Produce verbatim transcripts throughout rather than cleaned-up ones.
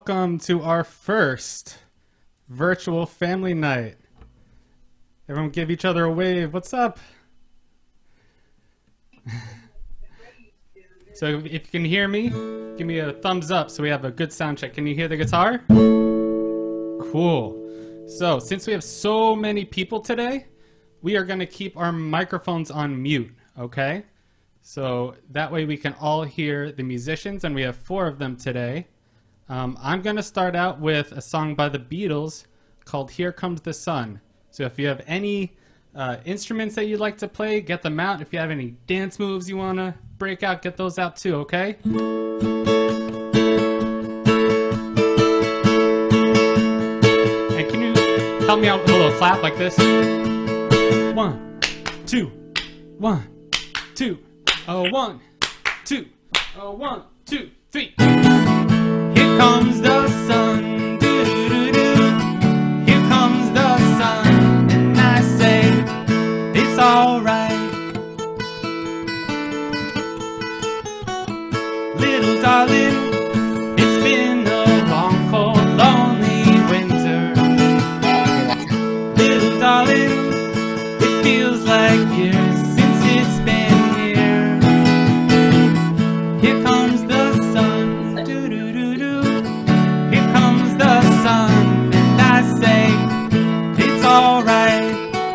welcome to our first virtual family night. Everyone give each other a wave. What's up? So if you can hear me, give me a thumbs up so we have a good sound check. Can you hear the guitar? Cool. So since we have so many people today, we are going to keep our microphones on mute, okay? So that way we can all hear the musicians, and we have four of them today. Um, I'm going to start out with a song by the Beatles called Here Comes the Sun. So if you have any uh, instruments that you'd like to play, get them out. If you have any dance moves you want to break out, get those out too, okay? And can you help me out with a little clap like this? One, two, one, two, oh, one, two, oh, one, two, three. Here comes the sun, doo-doo-doo-doo. Here comes the sun, and I say, it's alright. Little darling, it's been a long, cold, lonely winter. Little darling, it feels like years since it's been here. Here comes the sun, doo-doo-doo-doo. Here comes the sun, and I say, it's alright.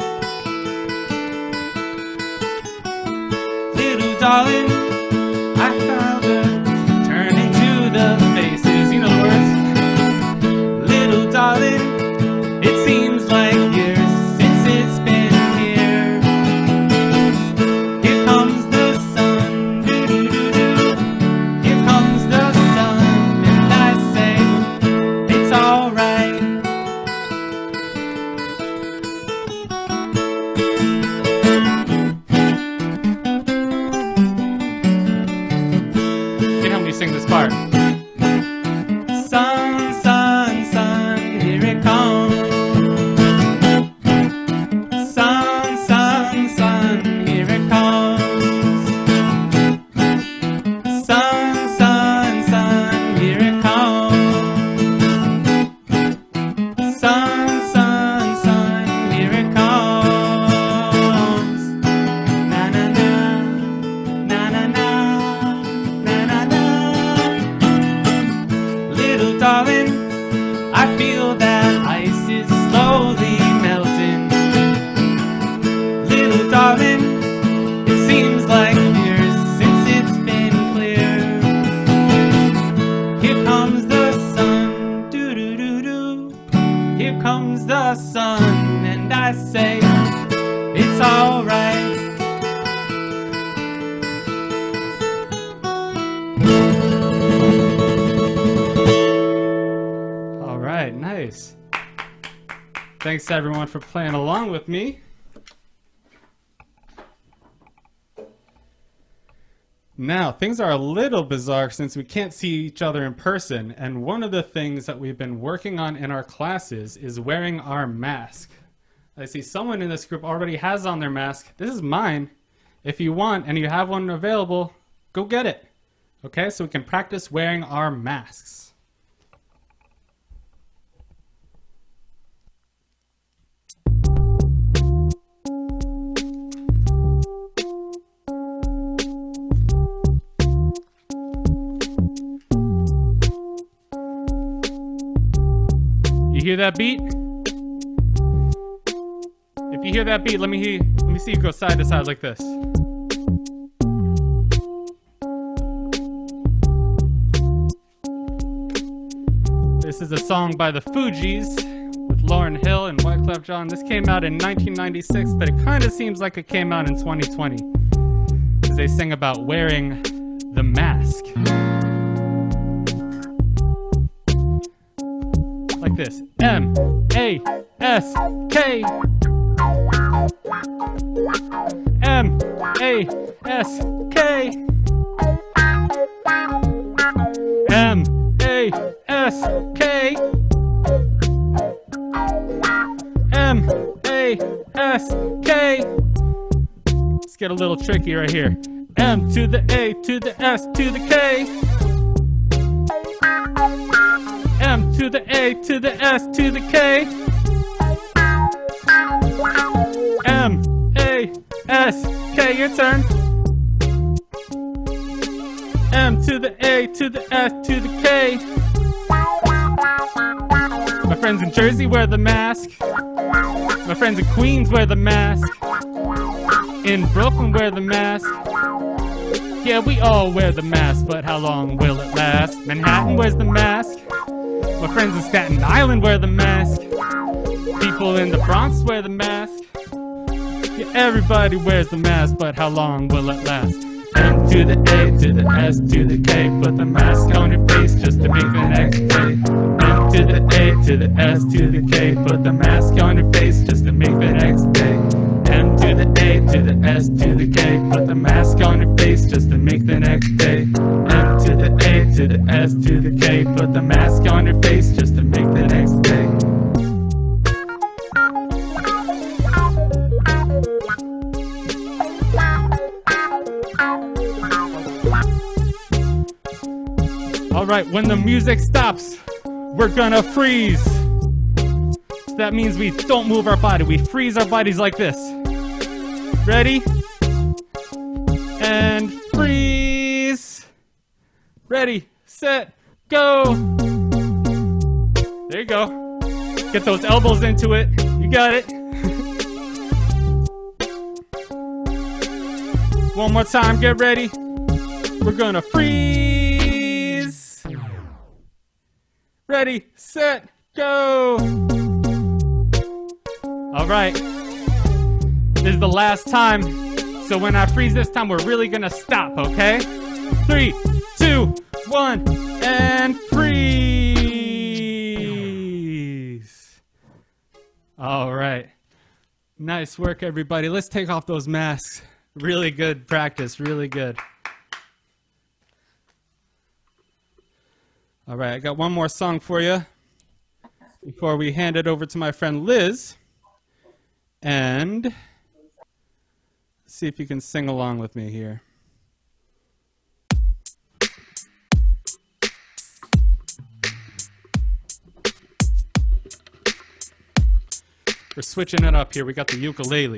Little darling, I found her turning to the faces. You know the words? Little darling, it seems like years since it's been here. Here comes the sun, doo-doo-doo-doo. Here comes the sun, and I say, it's alright. Can you help me sing this part? Sun, sun, sun, here it comes. Sun, sun, sun, here it comes. Sun, sun, sun, here it comes. Sun, sun, sun, here it comes. Na na na, na na na, na na na. Little darling, I feel that ice is slowly melting. Little darling, it seems like years since it's been clear. Here comes the sun, doo-doo-doo-doo. Here comes the sun, and I say, it's alright. All right, nice. Thanks everyone for playing along with me. Now, things are a little bizarre since we can't see each other in person, and one of the things that we've been working on in our classes is wearing our mask. I see someone in this group already has on their mask. This is mine. If you want and you have one available, go get it. Okay, so we can practice wearing our masks. You hear that beat? If you hear that beat, let me hear, let me see you go side to side like this. This is a song by the Fugees with Lauryn Hill and Wyclef Jean. This came out in nineteen ninety-six, but it kind of seems like it came out in twenty twenty, because they sing about wearing the mask. Like this. M A S K. M A S K. M A S K. M A S K. Let's get a little tricky right here. M to the A to the S to the K. to the A to the S to the K. M, A, S, K, your turn. M to the A to the S to the K. My friends in Jersey wear the mask. My friends in Queens wear the mask. In Brooklyn wear the mask. Yeah, we all wear the mask, but how long will it last? Manhattan wears the mask. My friends in Staten Island wear the mask. People in the Bronx wear the mask. Yeah, everybody wears the mask, but how long will it last? M to the A to the S to the K. Put the mask on your face just to make the next day. M to the A to the S to the K. Put the mask on your face just to make the next day. M to the A to the S to the K. Put the mask on your face just to make the next day. M to the A to the S to the K. Put the mask on your face just to make the next day. Alright, when the music stops, we're gonna freeze. So that means we don't move our body. We freeze our bodies like this. Ready? And freeze. Ready, set, go. There you go. Get those elbows into it. You got it. One more time, get ready. We're gonna freeze. Ready, set, go. All right. This is the last time. So when I freeze this time, we're really gonna stop, okay? Three, two, one, and freeze. All right. Nice work, everybody. Let's take off those masks. Really good practice, really good. All right, I got one more song for you before we hand it over to my friend Liz. And see if you can sing along with me here. We're switching it up here. We got the ukulele.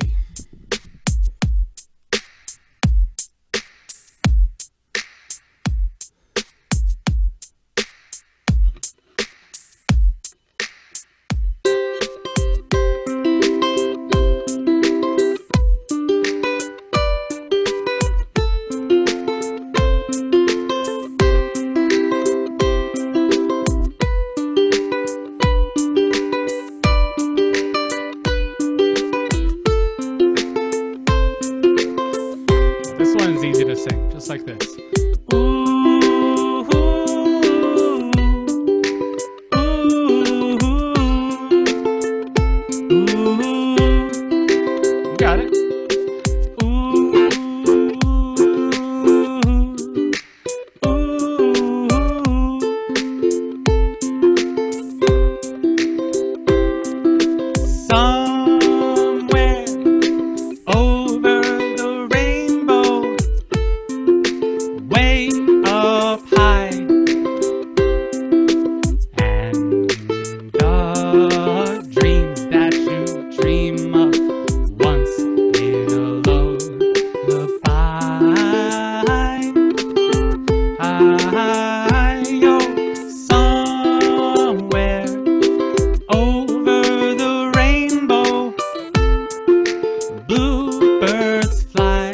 Just like this. Ooh, ooh, ooh, ooh. You got it. Ooh, ooh, ooh. Somewhere over the rainbow, way up high, and the dreams that you dream of once in a lullaby. I-yo, somewhere over the rainbow, bluebirds fly.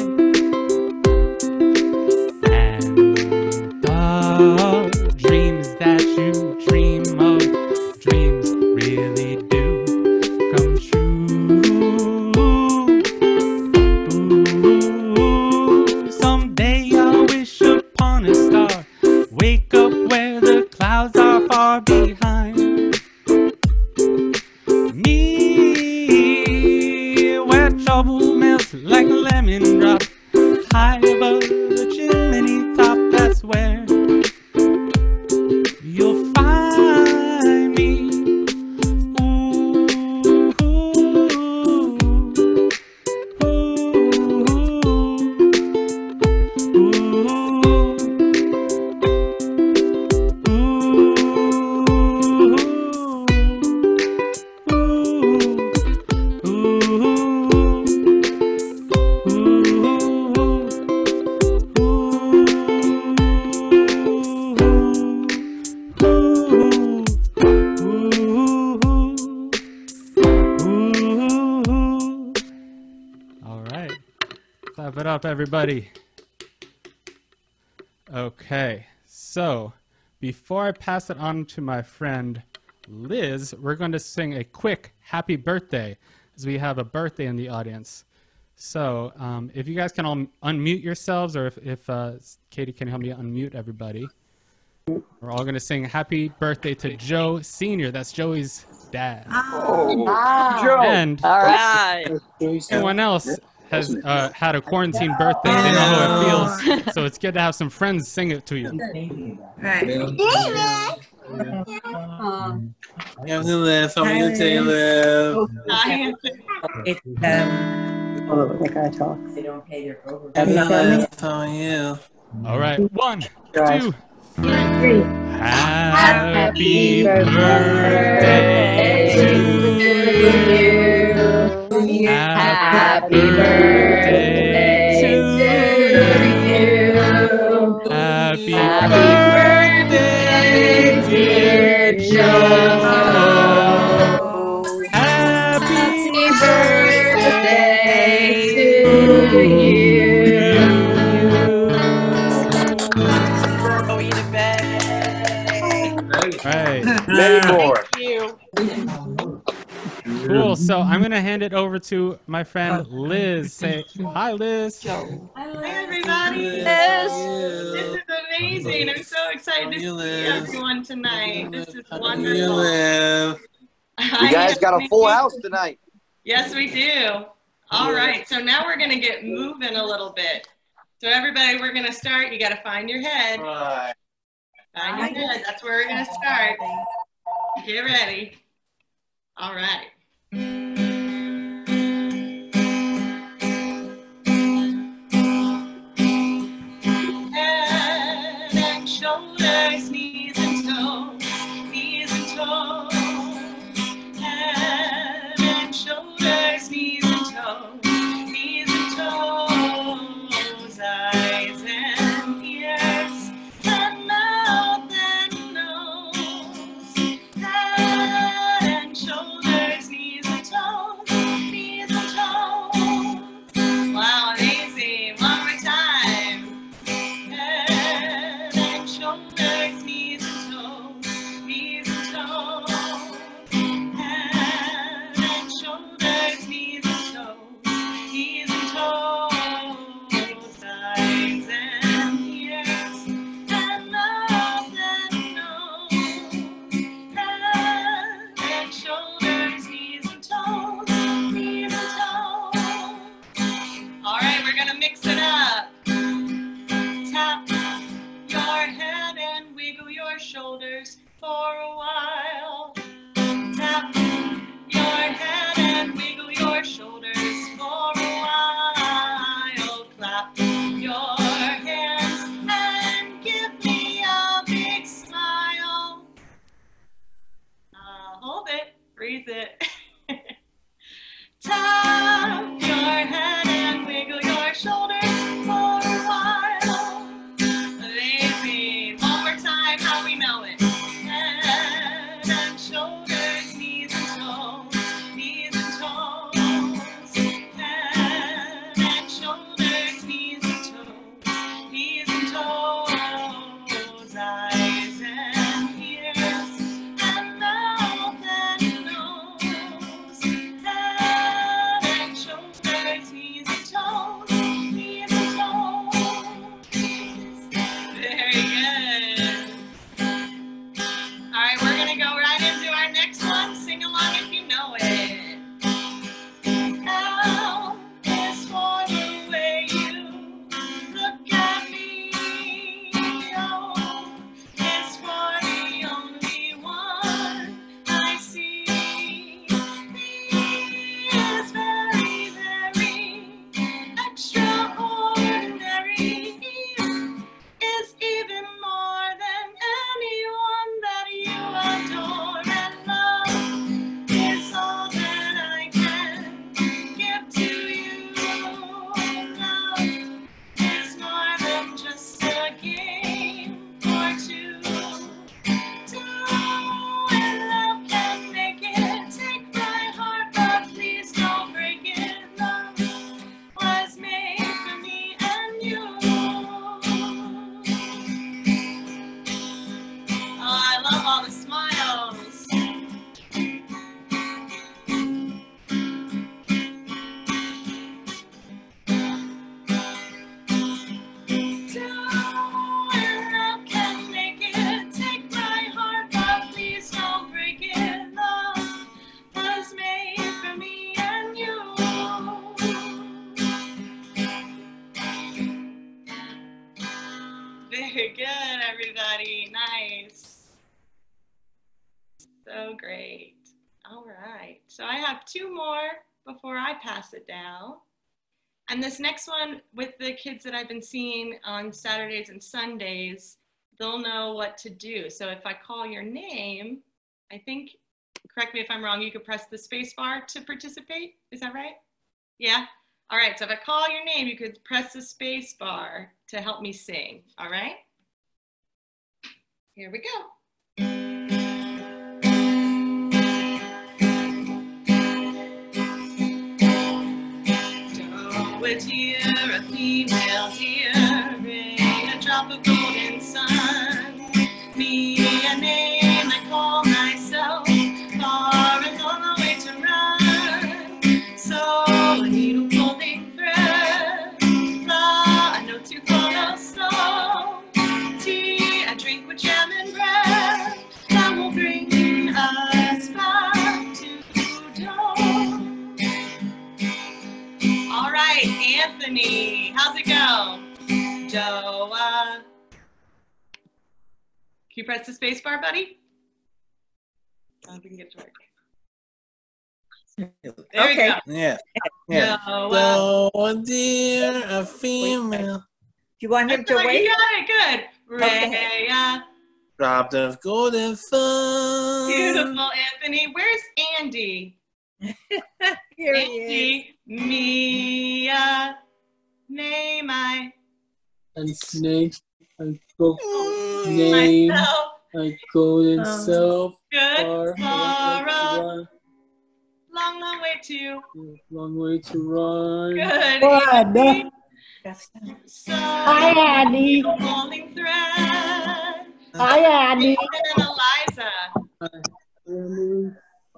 Dreams that you dream of, dreams really do come true. Ooh, someday I'll wish upon a star, wake up where the clouds are far behind me, where trouble melts like a lemon drop, high above the chimney top. That's where you'll find me. Ooh, ooh, ooh, ooh, ooh. up, everybody. Okay, so before I pass it on to my friend Liz, we're going to sing a quick happy birthday, as we have a birthday in the audience. So um, if you guys can all unmute yourselves, or if, if uh, Katie can help me unmute everybody. We're all going to sing happy birthday to Joe Senior That's Joey's dad. Oh, Wow. Joe. And All right. anyone else has uh, had a quarantine birthday, they know how it feels. So it's good to have some friends sing it to you. Right. Happy live. How are you today, Liv? Hi. It's um. Oh, the guy talk. They don't pay their overtime. Happy you hear me? live. How are you? All right, one, Guys. two, three. Three. Happy birthday to you. Happy birthday to you. Happy birthday, dear Joe. Happy birthday to you. Go eat a bed. Right. Many more. Thank you. Cool. So I'm going to hand it over to my friend Liz. Say hi, Liz. Hi, everybody. Liz. Liz. This is amazing. I'm so excited to How you see live? everyone tonight. This is How you wonderful. live? You guys got a full house tonight. Yes, we do. All right. So now we're going to get moving a little bit. So everybody, we're going to start. You got to find your head. Right. Find your head. That's where we're going to start. Get ready. All right. Head and shoulders, knees and toes, knees and toes. Head and shoulders, knees and toes, knees and toes. Eyes and ears, and mouth and nose. Head and shoulders, knees and toes, knees and toes. Wow, amazing. One more time. Head and shoulders, knees and toes, knees and toes. Head and shoulders, knees and toes, knees and toes. Eyes and ears, and mouth and nose. Head and shoulders, knees and toes, knees and toes. All right, we're gonna mix it up. Tap your head and wiggle your shoulders for a while. Tap your head and wiggle your shoulders for a while. Clap your hands and give me a big smile. Uh, hold it, freeze it. Tap your head and wiggle your shoulders for a while. Amazing. One more time, how we know it. Head and shoulders, knees and toes, knees and toes. Head and shoulders, knees and toes, knees and toes. Eyes and ears, and mouth and nose. So great. All right. So I have two more before I pass it down. And this next one, with the kids that I've been seeing on Saturdays and Sundays, they'll know what to do. So if I call your name, I think, correct me if I'm wrong, you could press the space bar to participate. Is that right? Yeah? All right. So if I call your name, you could press the space bar to help me sing. All right? Here we go. A deer, a female deer, a drop of golden sun. Me a name I call myself, far and long a way to run. So a needle folding thread, la a note to follow slow. Tea, a drink with jam and bread, that will bring us back to dawn. All right, Anthony, how's it go? Doa. Can you press the space bar, buddy? I don't know if we can get it to work. There Okay. we go. Yeah. Yeah. Doa. So, a deer, a female, Do you want him to That's right, you wait? got it, good. Okay. Rhea. dropped of golden sun. Beautiful, Anthony. Where's Andy? Here he is. Andy, Mia, name I, And snake, and go name, myself, and golden Um, self, good, far, Laura, run, long, long way to, long way to run. good, Good. Andy. Yes. So, Hi, Andy. holding thread, Hi, Andy. and Eliza.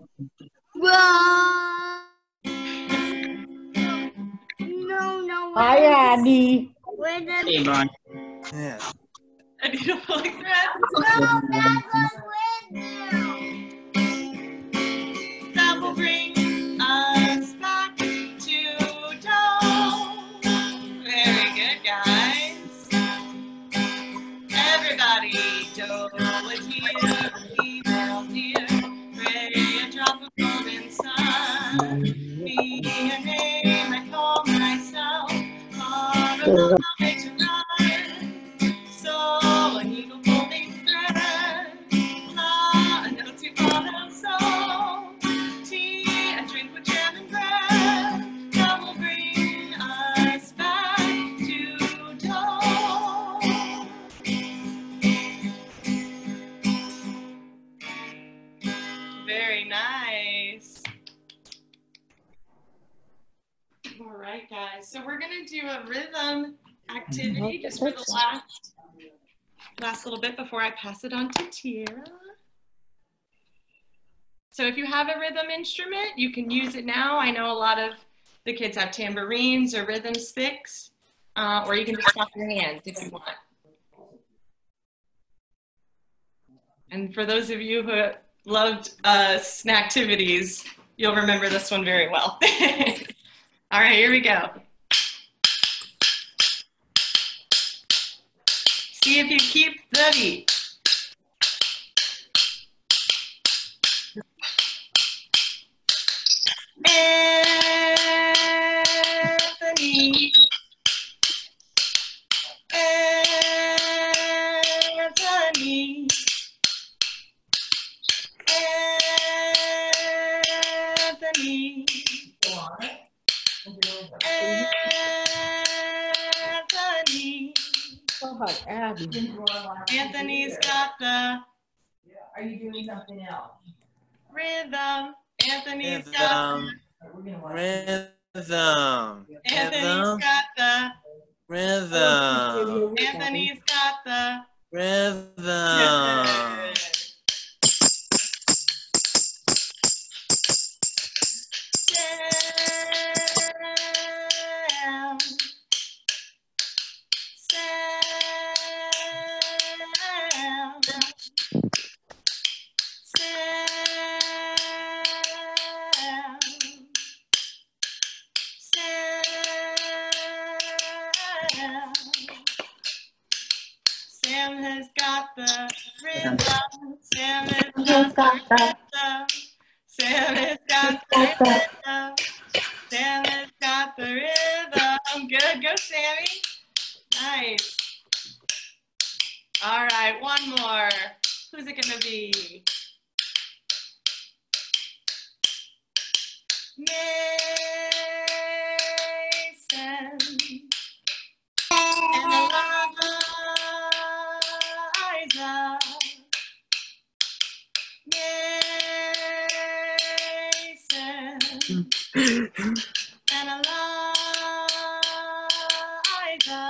No, no. Hi, Andy. Where the Hey, man. Yeah. I need a holding thread. no, that's a window. That will bring us back to dawn. Very good, guys. Everybody, Doe is here, female deer, Ray, a drop of golden sun. Me, a name I call myself, far along my way to run. So, a needle folding thread, la, a note to follow, so, tea, a drink with jam and bread, that will bring us back to dawn. Very nice. All right, guys. So we're gonna do a rhythm activity just for the last last little bit before I pass it on to Tira. So if you have a rhythm instrument, you can use it now. I know a lot of the kids have tambourines or rhythm sticks, uh, or you can just clap your hands if you want. And for those of you who loved uh, snacktivities, you'll remember this one very well. All right, here we go. See if you keep the beat. Anthony, Anthony, Anthony, Anthony. Go ahead, Andy. Anthony's got the Are you doing something else? rhythm. Anthony's got Rhythm. Rhythm. Anthony's Rhythm. got the Rhythm. Anthony's got the Rhythm. Sam. Sam. Sam. Sam has got the rhythm. Sam has got the rhythm. Santa's got the rhythm. Good, go Sammy. Nice. All right, one more. Who's it gonna be? Mason and Eliza. Mason and Eliza.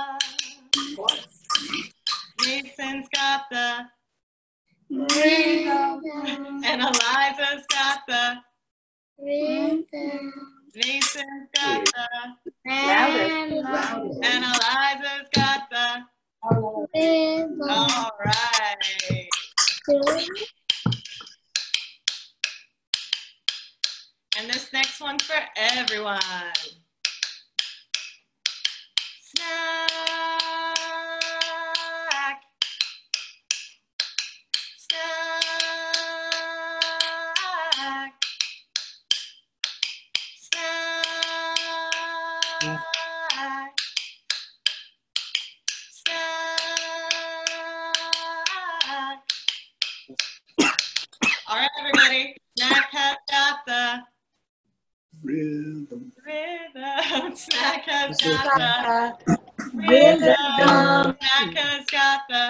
Mason's got the Rhythm. and Eliza's got the Rhythm. Mason's got the Rhythm. and Eliza's got the. Rhythm. All right. And this next one's for everyone. Snack. Snack. Snack. Snack. All right, everybody. Snack has got the Rhythm. rhythm. Snack has got the Rhythm. rhythm. Snack has got the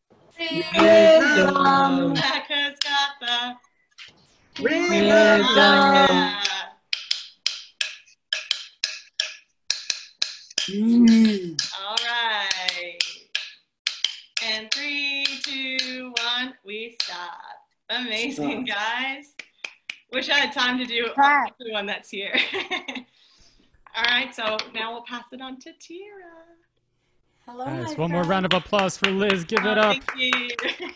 Rhythm. Snack has got the Rhythm. Yeah. Mm. All right. And three, two, one, we stop. Amazing, guys. Wish I had time to do everyone that's here. All right, so now we'll pass it on to Tira. Hello, Nice. my One more friend. round of applause for Liz. Give it Oh, up. Thank you.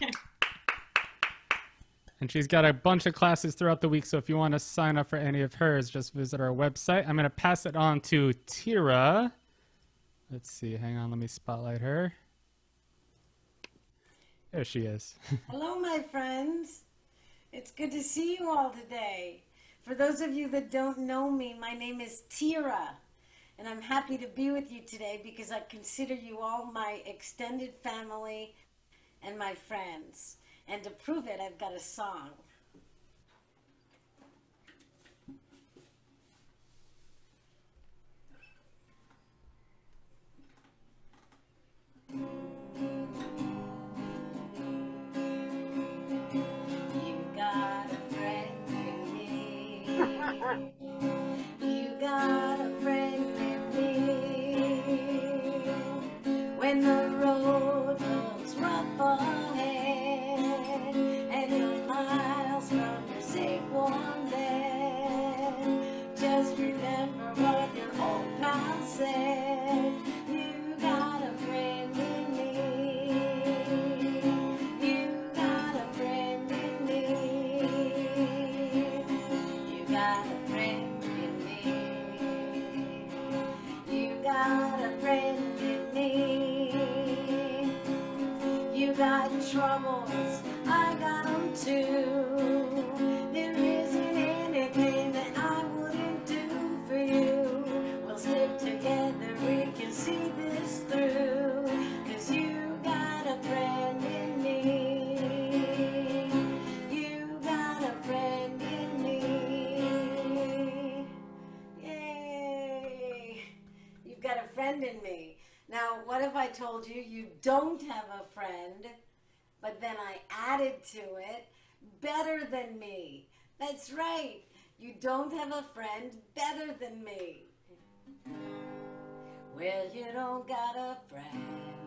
And she's got a bunch of classes throughout the week, so if you want to sign up for any of hers, just visit our website. I'm going to pass it on to Tira. Let's see. Hang on. Let me spotlight her. There she is. Hello, my friends. It's good to see you all today. For those of you that don't know me, my name is Tira, and I'm happy to be with you today because I consider you all my extended family and my friends. And to prove it, I've got a song. You got a friend in me. You got a friend in me. When the road looks rough ahead and you're miles from your safe warm bed, just remember what your old pal said. You got a friend in me. You got a friend in me. You got a friend in me. You got a friend in me. You got troubles, I got them too. There isn't anything that I wouldn't do for you. We'll stick together, we can see this through. Cause you got a friend in me. You got a friend in me. Yay! You've got a friend in me. Now, what if I told you you don't have a friend, but then I added to it, better than me? That's right. You don't have a friend better than me. Well, you don't got a friend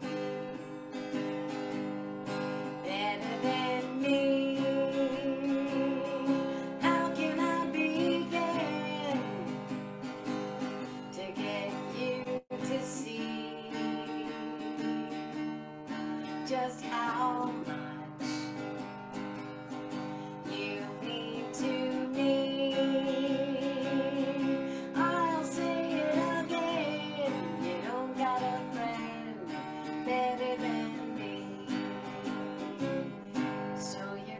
better than me. How can I begin to get you to see just how much you mean to me? I'll say it again, you don't got a friend better than me. So you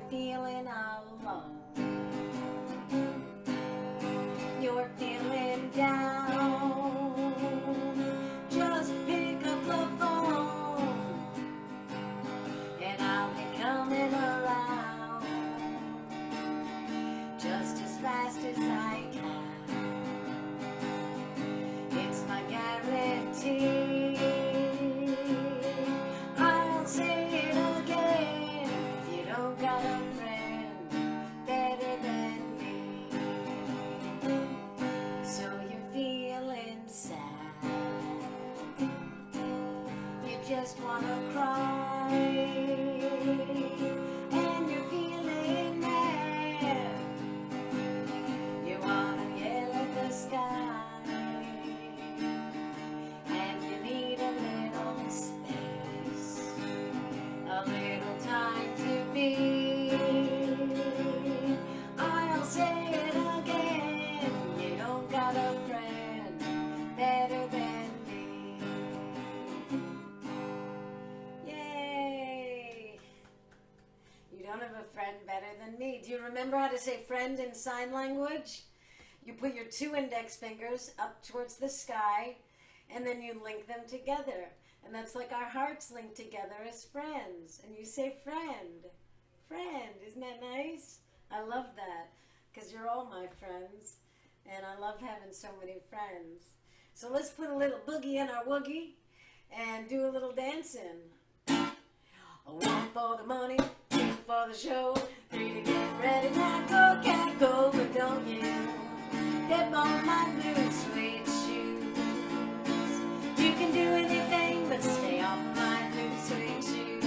friend better than me. Do you remember how to say friend in sign language? You put your two index fingers up towards the sky, and then you link them together. And that's like our hearts linked together as friends. And you say friend. Friend. Isn't that nice? I love that, because you're all my friends. And I love having so many friends. So let's put a little boogie in our woogie and do a little dancing. One for the money, two for the show, three to get ready. Now go, cat, go, but don't you step on my blue suede shoes. You can do anything but stay off my blue suede shoes.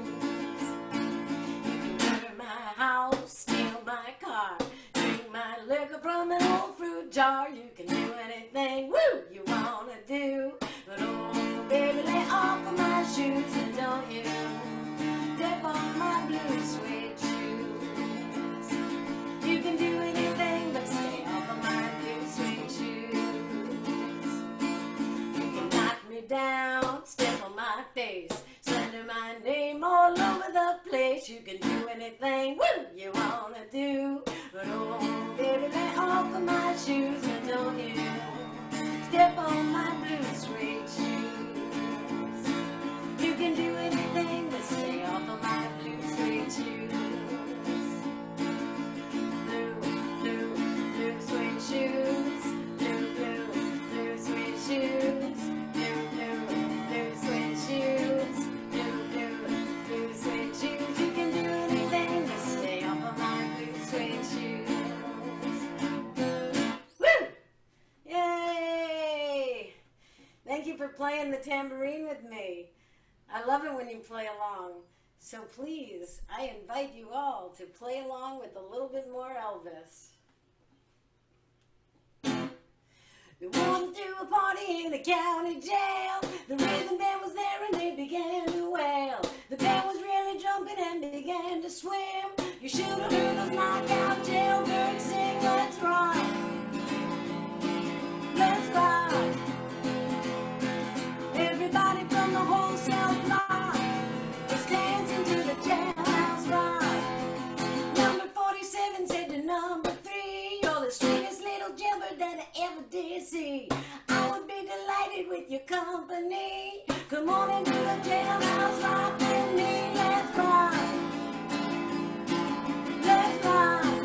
You can murder my house, steal my car, drink my liquor from an old fruit jar. You can do anything, woo, you wanna do. But oh, baby, lay off of my shoes, and don't you step on my blue suede shoes. You can do anything but stay off of my blue suede shoes. You can knock me down, step on my face, slander my name all over the place. You can do anything, woo, you wanna do. But oh, baby, lay off of my shoes, and don't you step on my blue suede shoes. You can do anything but stay off of my blue suede shoes. Blue, blue, blue suede shoes. Blue, blue, blue suede shoes. Blue, blue, blue suede shoes. Blue, blue, blue suede shoes. You can do anything but stay off of my blue suede shoes. Woo! Yay! Thank you for playing the tambourine with me. I love it when you play along. So please, I invite you all to play along with a little bit more Elvis. We went to a party in the county jail. The rhythm band was there and they began to wail. The band was really jumping and began to swim. You should have heard those knockout jailbirds sing, let's rock. Let's rock. Everybody from the whole South block was dancing to the jailhouse rock. Number forty-seven said to number three, you're the sweetest little jailbird that I ever did see. I would be delighted with your company. Come on into the jailhouse rock with me. Let's rock. Let's rock.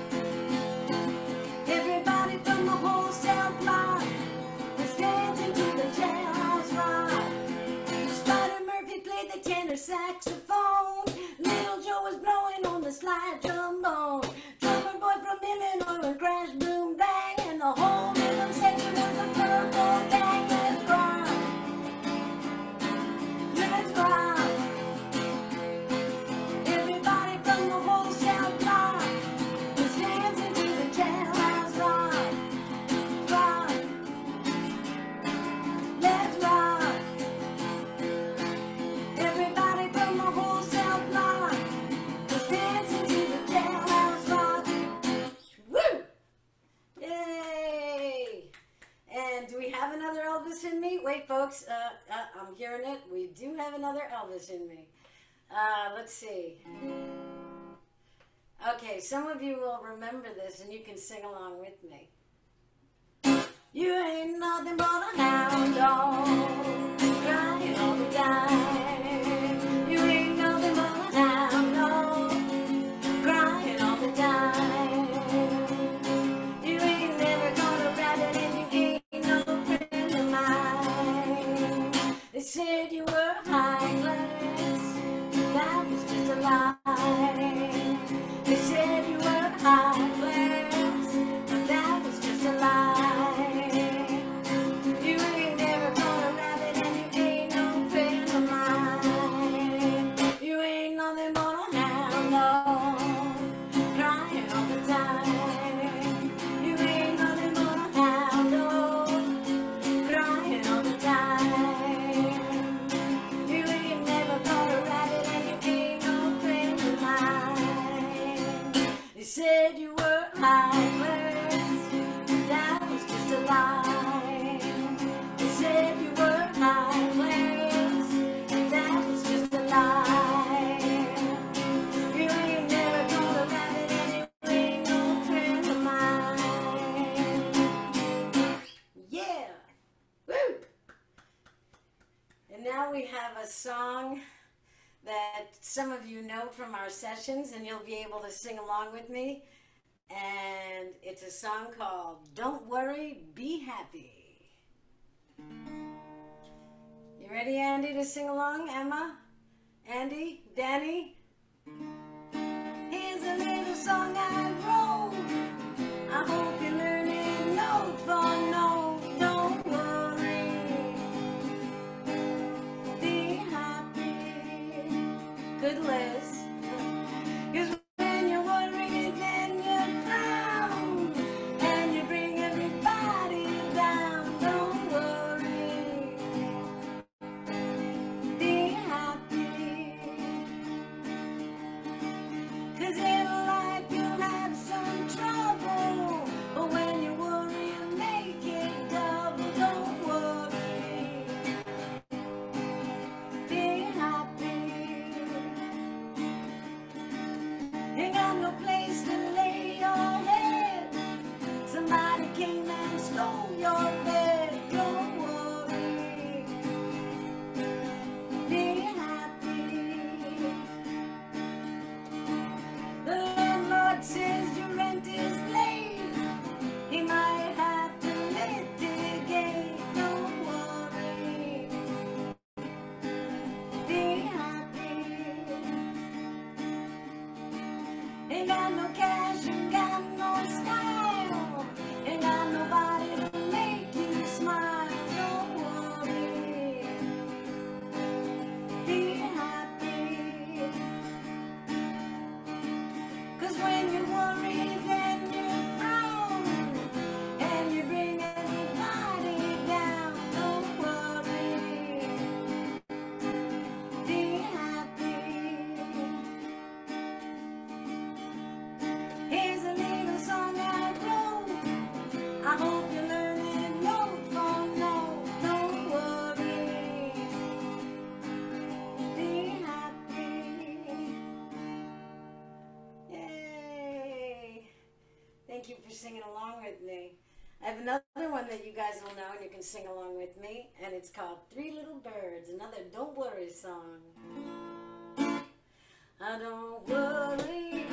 Everybody from the whole South block was dancing to the jailhouse rock. Spider Murphy played the tenor saxophone. Little Joe was blowing on the slide trombone. Drummer boy from Illinois would crash, boom, bang, and the whole rhythm section was a purple gang. Let's rock. Let's rock. Everybody from the whole South block was dancing to the jailhouse rock. Rock. Let's rock. Everybody from the whole South block was dancing to the jailhouse rock. Woo! Yay! And do we have another Elvis in me? Wait, folks, uh, uh, I'm hearing it. We do have another Elvis in me. Uh, let's see. Okay, some of you will remember this and you can sing along with me. You ain't nothing but a hound dog, crying all the time. You ain't nothing but a hound dog, crying all the time. You ain't never gonna rabbit and you ain't no friend of mine. They said you were high class, but that was just a lie. They said you were high class, but that was just a lie. You ain't never gonna rabbit and you ain't no friend of mine. You ain't nothing but a hound dog, crying all the time. You ain't nothing but a hound dog, crying all the time. You ain't never gonna rabbit and you ain't no friend of mine. They said you were high class, but that was just a lie. They said you were high class, but that was just a lie. You ain't never we have a song that some of you know from our sessions, and you'll be able to sing along with me. And it's a song called Don't Worry, Be Happy. You ready, Andy, to sing along? Emma? Andy? Danny? Here's a little song I wrote. I hope you're learning note for note. Don't worry, be happy. Good list. 'Cause when you're worried, then you frown, and you bring everybody down. Don't worry, be happy. 'Cause in life you'll have some trouble, but when you worry, you make it double. Don't worry, be happy. Ain't got no place to lay your head. Somebody came and stole your bed. Don't worry, be happy. The landlord says your rent is late. He might have to litigate. Don't worry, be happy. Ain't got no cash, ain't got no style, ain't got nobody to make you smile. Don't worry, be happy. 'Cause when you worry, then you frown, and you bring everybody down. Don't worry, be happy. Here's a little song I wrote. I hope you learn it note for note. Don't worry, be happy. Yay! Thank you for singing along with me. I have another one that you guys will know and you can sing along with me, and it's called Three Little Birds, another Don't Worry song. I don't worry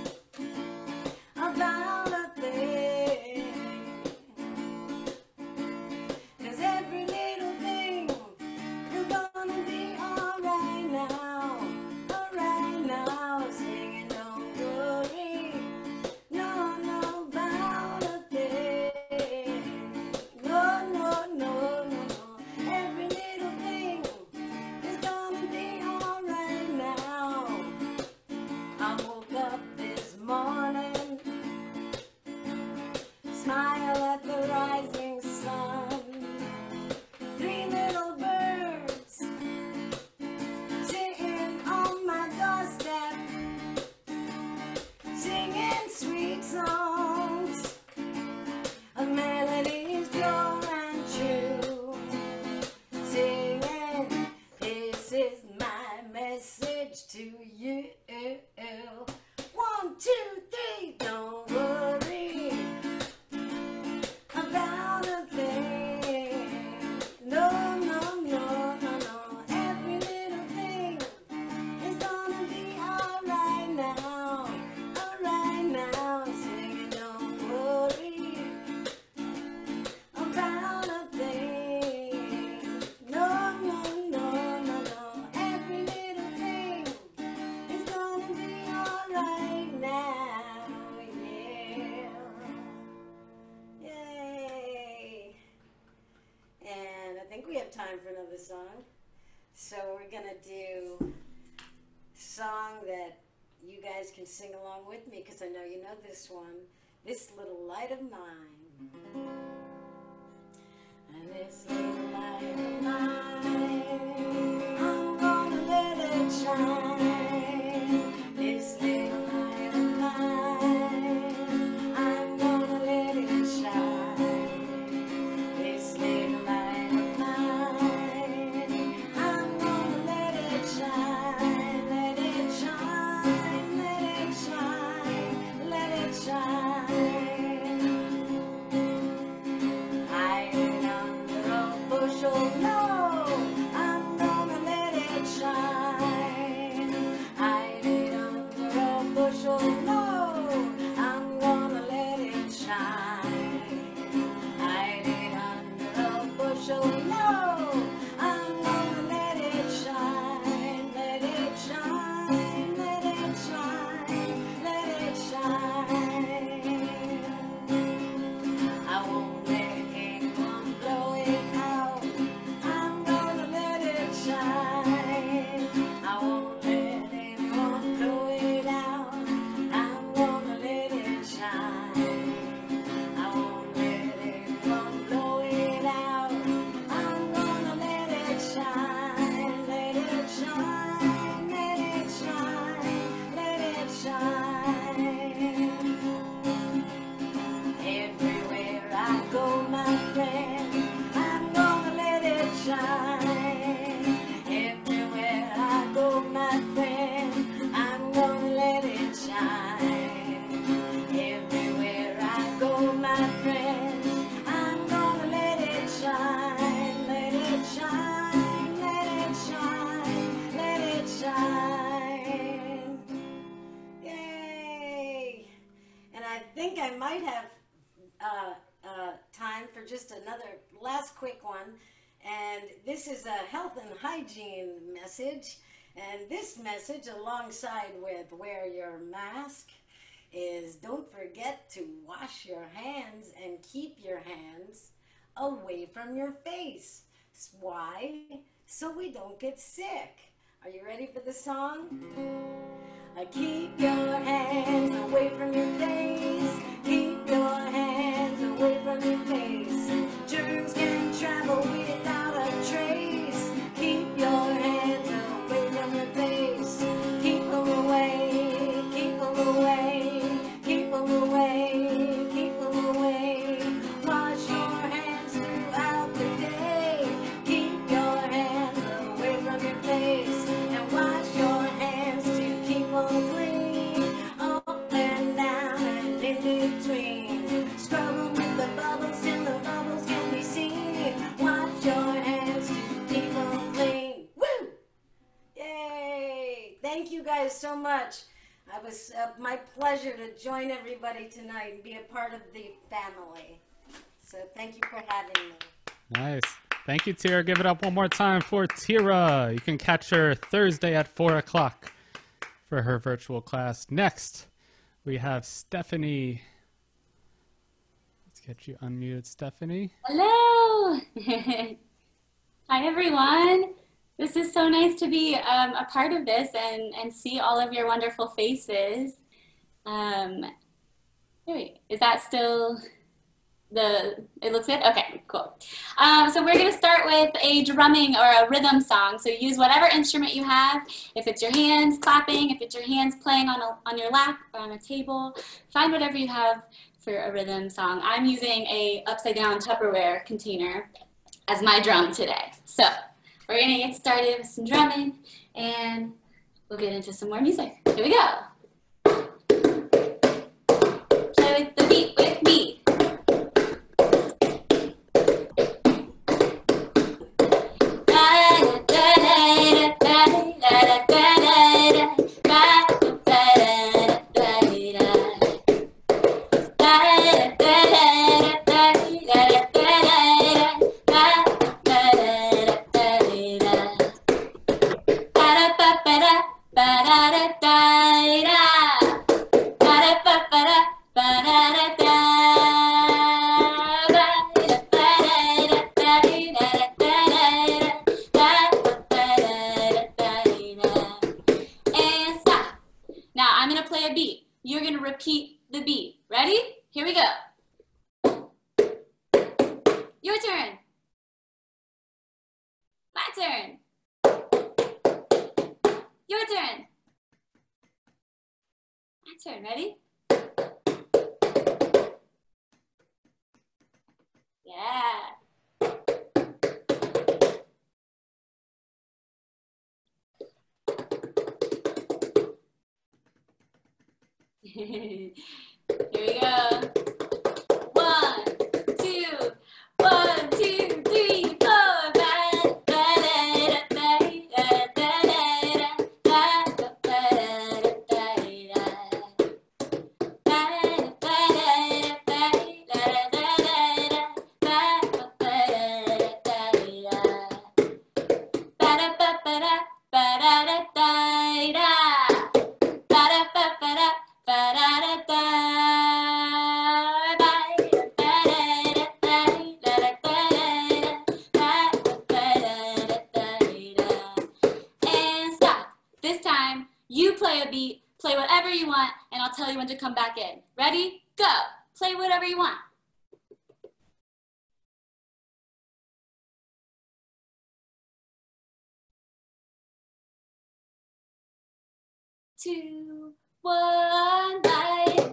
about a thing, 'cause every little thing is gonna be alright now, alright now. Singing don't worry, no, no, about a thing. No, no, no, no, no. Every little thing is gonna be alright now. I woke up this morning, smile at the rising sun. Three little birds sitting on my doorstep, singing sweet songs of melodies pure and true. Singing, this is my message to you. One, two, three, don't worry about a thing. No, no, no, no, no. Every little thing is gonna be alright now, alright now. Singing don't worry about a thing. No, no, no, no, no. Every little thing is gonna be alright now, yeah. Yay! And I think we have time for another song. So we're gonna do a song that you guys can sing along with me, because I know you know this one. This Little Light of Mine. And this little light of mine, I'm gonna let it shine. This little light of mine, I'm gonna let it shine. This little light of mine, I'm gonna let it shine. Let it shine, let it shine, let it shine. Hiding under a bushel, no, I'm gonna think I might have uh, uh, time for just another last quick one. And this is a health and hygiene message. And this message, alongside with wear your mask, is don't forget to wash your hands and keep your hands away from your face. Why? So we don't get sick. Are you ready for the song? Uh, keep your hands away from your face. Keep your hands away from your face. Germs can travel without a trace. Keep your hands away from your face. Keep them away. Keep them away. Keep them away. Keep them away. Wash your hands throughout the day. Keep your hands away from your face. And wash your hands to keep them clean. Up and down and in between. Scrub them with the bubbles till the bubbles can be seen. Wash your hands to keep them clean. Woo! Yay! Thank you guys so much. It was uh, my pleasure to join everybody tonight and be a part of the family. So thank you for having me. Nice. Thank you, Tira. Give it up one more time for Tira. You can catch her Thursday at four o'clock for her virtual class. Next, we have Stephanie. Let's get you unmuted, Stephanie. Hello. Hi, everyone. This is so nice to be um, a part of this and, and see all of your wonderful faces. Um, wait, is that still the, it looks good? Okay, cool. Um, so we're gonna start with a drumming or a rhythm song. So use whatever instrument you have. If it's your hands clapping, if it's your hands playing on, a, on your lap or on a table, find whatever you have for a rhythm song. I'm using a upside down Tupperware container as my drum today. So we're gonna get started with some drumming and we'll get into some more music. Here we go. Play with the beat with me. Turn, ready? Yeah. Here we go. One, two, one, two, three, four. Play whatever you want, and I'll tell you when to come back in. Ready? Go! Play whatever you want. Two, one, bye.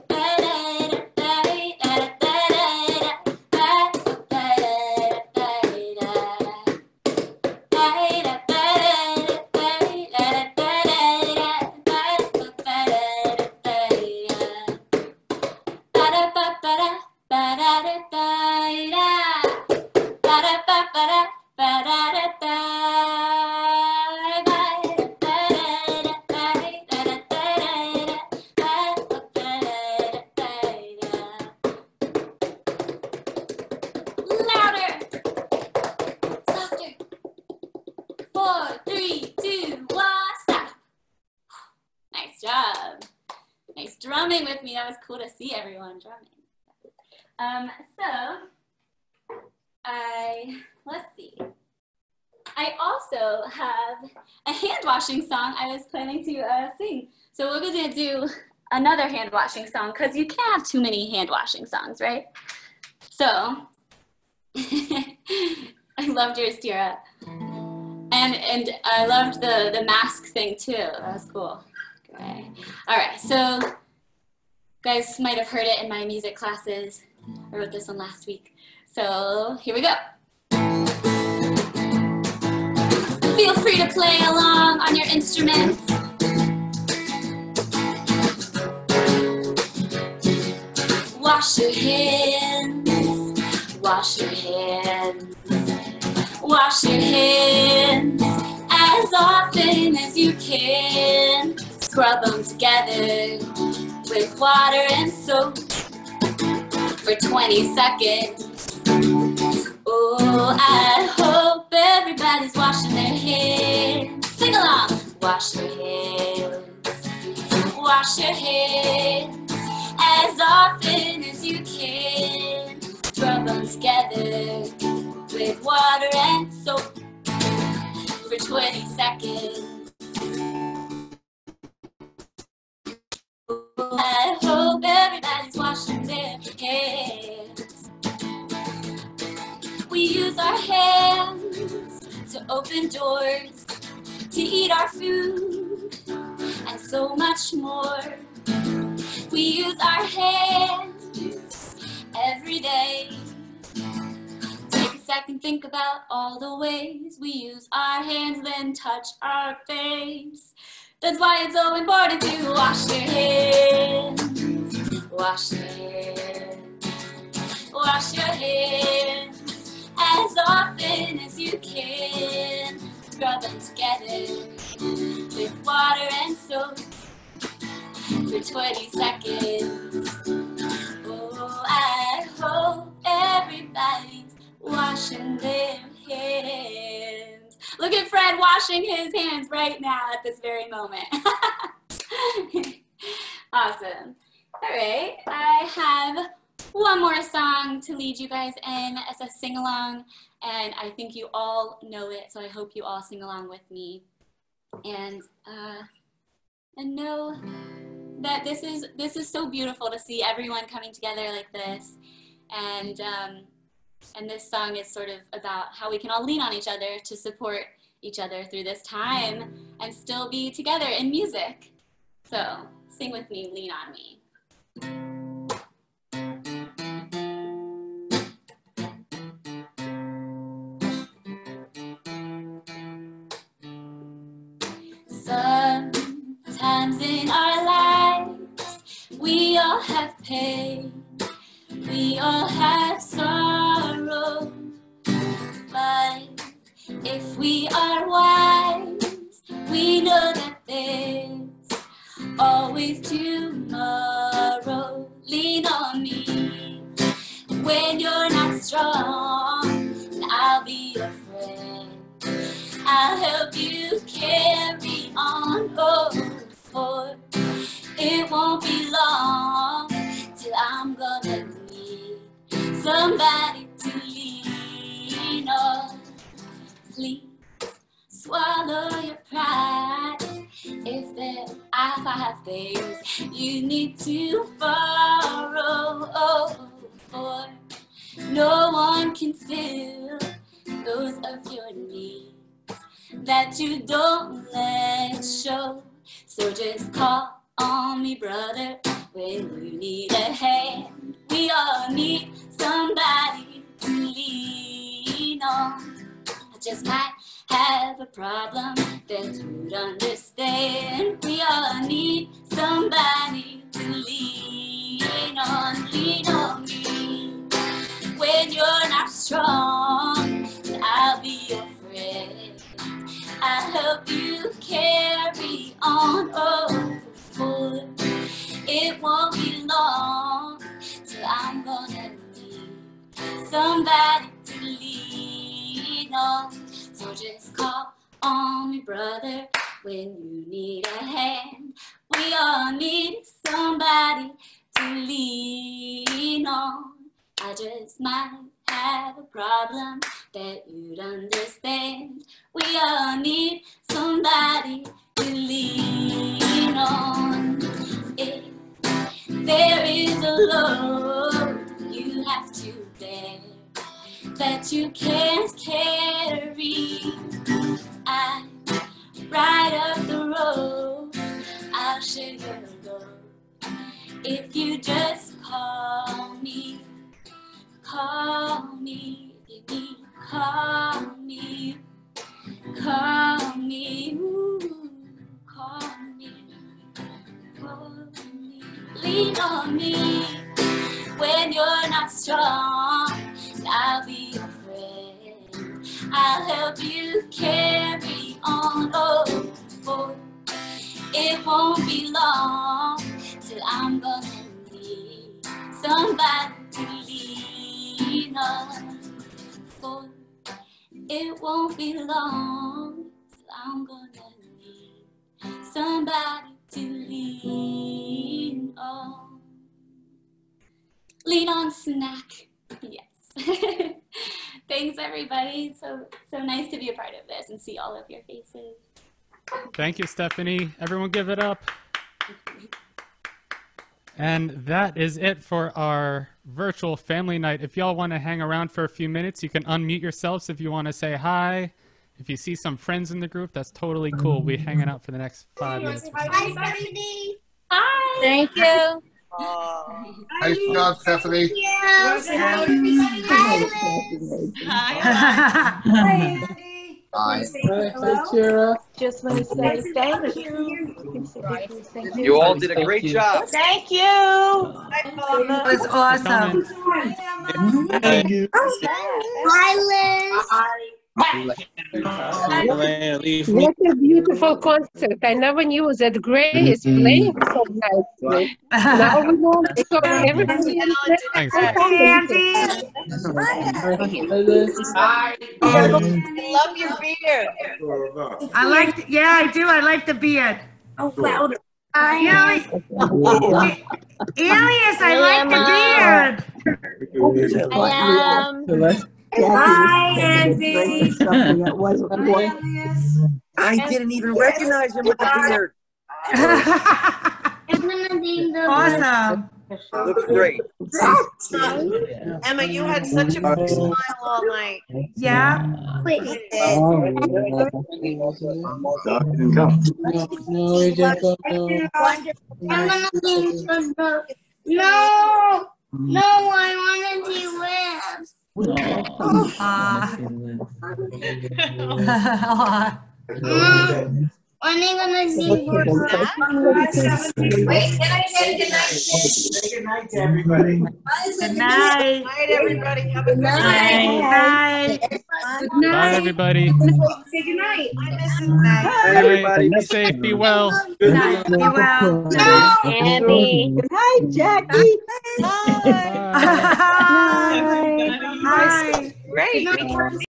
me. That was cool to see everyone drumming. Um, so, I, let's see. I also have a hand washing song I was planning to uh, sing. So we're gonna do another hand washing song because you can't have too many hand washing songs, right? So, I loved yours, Tira. And, and I loved the, the mask thing too. That was cool. Okay. All right, so you guys might have heard it in my music classes. I wrote this one last week. So here we go. Feel free to play along on your instruments. Wash your hands, wash your hands. Wash your hands as often as you can. Scrub them together with water and soap for twenty seconds. Oh, I hope everybody's washing their hands. Sing along. Wash your hands. Wash your hands as often as you can. Scrub them together with water and soap for twenty seconds. I hope everybody's washing their hands. We use our hands to open doors, to eat our food, and so much more. We use our hands every day. Second, think about all the ways we use our hands, then touch our face. That's why it's so important to wash your hands. Wash your hands. Wash your hands as often as you can. Scrub them together with water and soap for twenty seconds. Oh, I hope everybody washing their hands. Look at Fred washing his hands right now at this very moment. Awesome. All right, I have one more song to lead you guys in as a sing-along, and I think you all know it, so I hope you all sing along with me. And uh, and know that this is this is so beautiful to see everyone coming together like this. And um, And this song is sort of about how we can all lean on each other to support each other through this time and still be together in music. So sing with me, Lean on Me. Sometimes in our lives, we all have pain. We all have sorrow, but if we are wise, we know that there's always tomorrow. Lean on me when you're not strong, and I'll be your friend. I'll help you carry on, oh, for it won't be long till I'm gonna somebody to lean on. Please swallow your pride. If there are five things you need to borrow, oh, for no one can fill those of your needs that you don't let show. So just call on me, brother, when you need a hand. We all need somebody to lean on. I just might have a problem that you'd understand. We all need somebody to lean on. Lean on me when you're not strong, and I'll be your friend. I'll help you carry on. Oh, for it won't be long till I'm gonna need somebody to lean on. So just call on me, brother, when you need a hand. We all need somebody to lean on. I just might have a problem that you'd understand. We all need somebody to lean on. If there is a load you have to bear that you can't carry, I ride up the road, I'll share your load. If you just call me, call me, if you need, call me, call me, ooh, call me, call me, lean on me when you're not strong. I'll be your friend, I'll help you carry on. Oh, oh, it won't be long till I'm gonna need somebody to lean on. For it won't be long till I'm gonna need somebody to lean on. Lean on, snack. Yes. Thanks, everybody. So so nice to be a part of this and see all of your faces. Thank you, Stephanie. Everyone give it up. And that is it for our virtual family night. If y'all want to hang around for a few minutes, you can unmute yourselves if you want to say hi. If you see some friends in the group, that's totally cool. We'll be hanging out for the next five minutes. Hi, Stephanie. Hi. Thank you. Nice job, Stephanie. Hi, Andy. Bye. Hi, Tara. Just want to say thank you. You can say thank you. You all did a great job. Thank you. It was awesome. Thank you. Hi, Liz. What a beautiful concert. I never knew that Gray is playing so nicely. Now we know so everybody Thanks, Hi, Andy. Hi. I love your beard. I like, yeah, I do. I like the beard. Oh, louder. Alias, Alias, I like the beard. Um, Hi, Andy. I didn't even recognize him with the beard. Awesome. Looks great. Emma, you had such a big smile all night. Yeah. Wait. No, no, we didn't go. No, no, I want to be with. Uh, When are you gonna see more Wait, can I say good night? Say good night to everybody. Good night. Good night, everybody. Have a good Night. night. Night. Bye, everybody. Say good night. Bye, Missus Knight. Bye, everybody. Be safe. Be well. Good night. Be well. Andy. Hi, Jackie. Bye. Hi. Hi. Great.